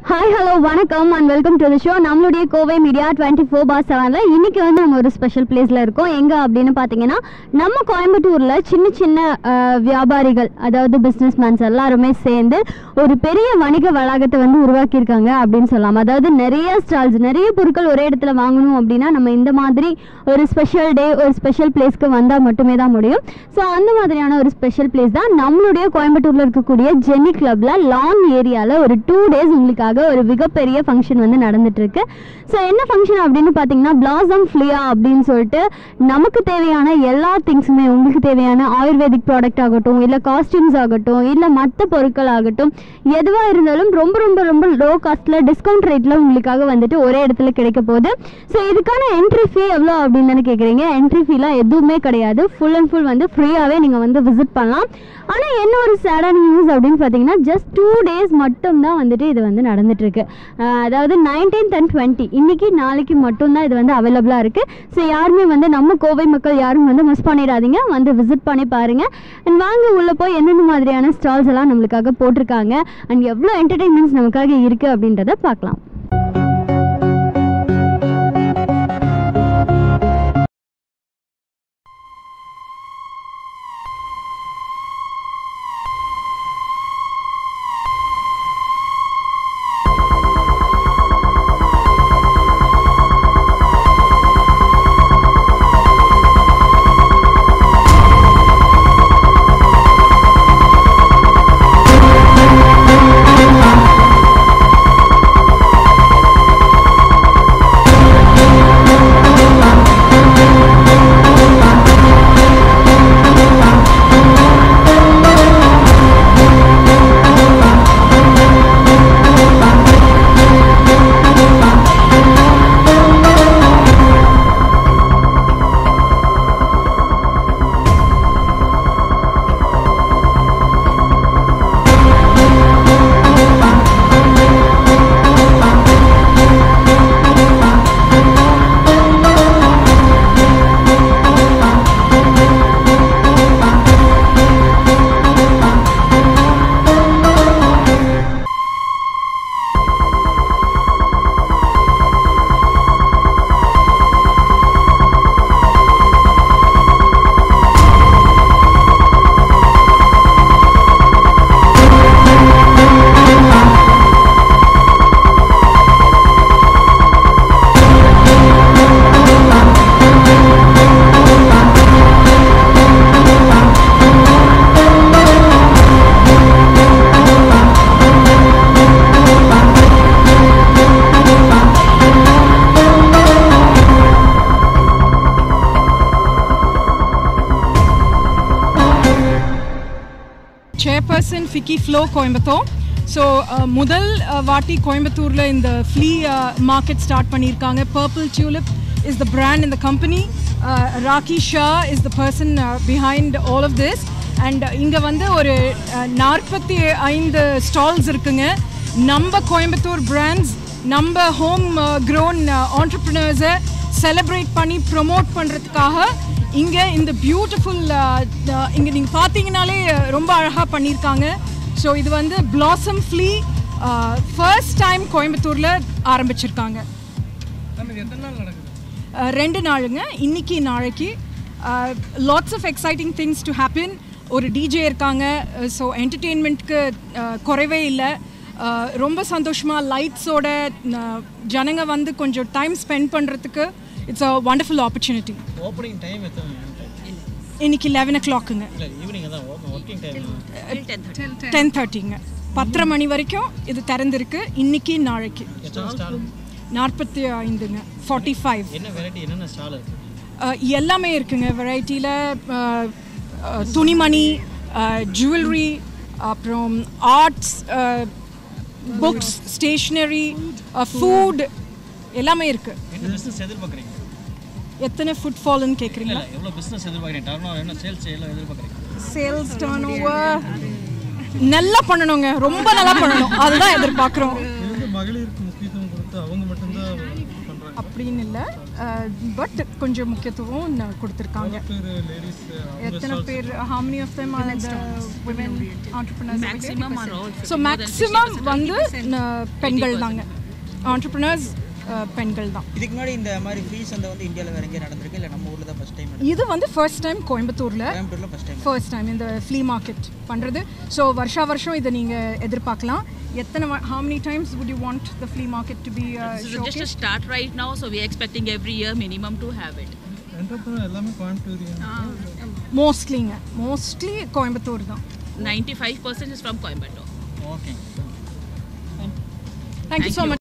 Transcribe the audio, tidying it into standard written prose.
Hi, hello, வணக்கம் and welcome to the show. நம்மளுடைய Kovai media 24/7ல இன்னைக்கு வந்து நம்ம ஒரு ஸ்பெஷல் பிளேஸ்ல இருக்கோம். எங்க அப்படினு பாத்தீங்கன்னா நம்ம கோயம்புத்தூர்ல சின்ன சின்ன வியாபாரிகள் அதாவது பிசினஸ்மேன்ஸ் எல்லாரும் சேர்ந்து ஒரு பெரிய வணிக வளாகத்தை வந்து உருவாக்கி இருக்காங்க அப்படினு சொல்லலாம். அதாவது நிறைய ஸ்டால்ஸ் நிறைய பொருட்கள் ஒரே இடத்துல வாங்கணும் அப்படினா நம்ம இந்த மாதிரி ஒரு ஸ்பெஷல் டே ஒரு ஸ்பெஷல் பிளேஸ்க்கு வந்தா மட்டுமே தான் முடியும். சோ அந்த மாதிரியான ஒரு ஸ்பெஷல் பிளேஸ் தான் நம்மளுடைய கோயம்புத்தூர்ல இருக்கக்கூடிய ஜென்னி கிளப்ல லான் ஏரியால ஒரு 2 days உங்களுக்கு ஒரு மிகப்பெரிய ஃபங்க்ஷன் வந்து நடந்துட்டு இருக்கு. ஸோ என்ன ஃபங்க்ஷன் அப்படின்னு பார்த்தீங்கன்னா bloosom flea அப்படின்னு சொல்லிட்டு நமக்கு தேவையான எல்லா திங்ஸுமே உங்களுக்கு தேவையான ஆயுர்வேதிக் ப்ராடக்ட் ஆகட்டும் இல்லை காஸ்டியூம்ஸ் ஆகட்டும் இல்லை மற்ற பொருட்கள் ஆகட்டும் எதுவாக இருந்தாலும் ரொம்ப ரொம்ப ரொம்ப லோ காஸ்ட்டில் டிஸ்கவுண்ட் ரேட்டில் உங்களுக்காக வந்துட்டு ஒரே இடத்துல கிடைக்க போகுது. ஸோ இதுக்கான என்ட்ரி ஃபீ எவ்வளோ அப்படின்னு தானே கேட்குறீங்க. என்ட்ரி ஃபீலாம் எதுவுமே கிடையாது. ஃபுல் அண்ட் ஃபுல் வந்து ஃப்ரீயாகவே நீங்கள் வந்து விசிட் பண்ணலாம். ஆனால் என்ன ஒரு சேடான நியூஸ் அப்படின்னு பார்த்தீங்கன்னா ஜஸ்ட் 2 days மட்டும்தான் வந்துட்டு இது வந்து நடந்துட்டுருக்கு. அதாவது 19th and 20 இன்னைக்கு நாளைக்கு மட்டும்தான் இது வந்து அவைலபிளாக இருக்குது. ஸோ யாருமே வந்து நம்ம கோவை மக்கள் யாரும் வந்து மிஸ் பண்ணிடாதீங்க, வந்து விசிட் பண்ணி பாருங்கள். அண்ட் வாங்க உள்ளே போய் என்னென்ன மாதிரியான ஸ்டால்ஸ் எல்லாம் நம்மளுக்காக போட்டிருக்காங்க அண்ட் எவ்வளோ என்டர்டெயின்மெண்ட்ஸ் நமக்காக இருக்குது அப்படின்றத பார்க்கலாம். Chairperson Vicky Flo Coimbatore. So முதல் வாட்டி கோயம்புத்தூர்ல இந்த flea market start பண்ணிருக்காங்க. Purple Tulip is the brand in the company. Raki Shah is the person behind all of this. And இங்க வந்து ஒரு 45 stalls இருக்குங்க. நம்ம கோயம்புத்தூர் brands நம்ம home grown entrepreneurs celebrate பண்ணி promote பண்றதுக்காக இங்கே இந்த பியூட்டிஃபுல் இங்கே நீங்கள் பார்த்தீங்கனாலே ரொம்ப அழகாக பண்ணியிருக்காங்க. ஸோ இது வந்து bloosom flea ஃபர்ஸ்ட் டைம் கோயம்புத்தூரில் ஆரம்பிச்சிருக்காங்க. 2 நாளுங்க, இன்னைக்கு நாளைக்கு. Lots of exciting things to happen. ஒரு டிஜே இருக்காங்க. ஸோ என்டர்டெயின்மெண்ட்க்கு குறைவே இல்லை. ரொம்ப சந்தோஷமாக லைட்ஸோட ஜனங்க வந்து கொஞ்சம் டைம் ஸ்பெண்ட் பண்ணுறதுக்கு it's a wonderful opportunity. Opening time இன்னைக்கு 11 o'clockங்க. ஈவினிங் தான் working time 10:30ங்க. 10:30 மணி வரைக்கும் இது திறந்திருக்கு. இன்னைக்கு நாளைக்கு 45ங்க. 45. என்ன வெரைட்டி என்னென்ன ஸ்டால் இருக்கு? எல்லாமே இருக்குங்க. வெரைட்டியில் துணிமணி, ஜுவல்லரி, அப்புறம் ஆர்ட்ஸ், புக்ஸ், ஸ்டேஷ்னரி, ஃபுட் எல்லாமே இருக்கு. என்ன பிசினஸ் எதிர்பார்க்குறீங்க? எத்தனை ஃபுட்ஃபால்னு கேட்குறீங்களா? எவ்வளோ பிஸ்னஸ் எதிர்பார்க்குறீங்க? டர்ன் என்ன சேல்ஸ் எவ்வளோ எதிர்பார்க்குறீங்க? சேல்ஸ் டர்ன் ஓவர் நல்லா பண்ணணுங்க, ரொம்ப நல்லா பண்ணணும், அதுதான் எதிர்பார்க்குறோம். மகளிருக்கு முக்கியத்துவம் கொடுத்து அவங்க மட்டும்தான் பண்ணுறாங்க அப்படின்னு இல்லை. பட் கொஞ்சம் முக்கியத்துவம் கொடுத்துருக்காங்க. எத்தனை பேர், how many of them are the women entrepreneurs? Maximum are all. So maximum வந்து பெண்கள் தாங்க, entrepreneurs பெண்கள் தான். இதுக்கு முன்னாடி இந்த மாதிரி ஃப்ளீ சந்தை வந்து இந்தியாவில் வேற எங்கேயும் நடந்திருக்கு இல்லை நம்ம ஊரில் தான் ஃபர்ஸ்ட் டைம்? இது வந்து ஃபர்ஸ்ட் டைம் கோயம்புத்தூரில் ஃபர்ஸ்ட் டைம் இந்த ஃப்ளீ மார்க்கெட் பண்ணுறது. ஸோ வருஷம் இதை நீங்கள் எதிர்பார்க்கலாம். எத்தனை how many times would you want the flea market to be This is just a start right now, so we are expecting every year minimum to have it. Entrepreneur எல்லாமே Coimbatore. Mostly Coimbatore தான். 95% is from Coimbatore. Okay. Thank you so much.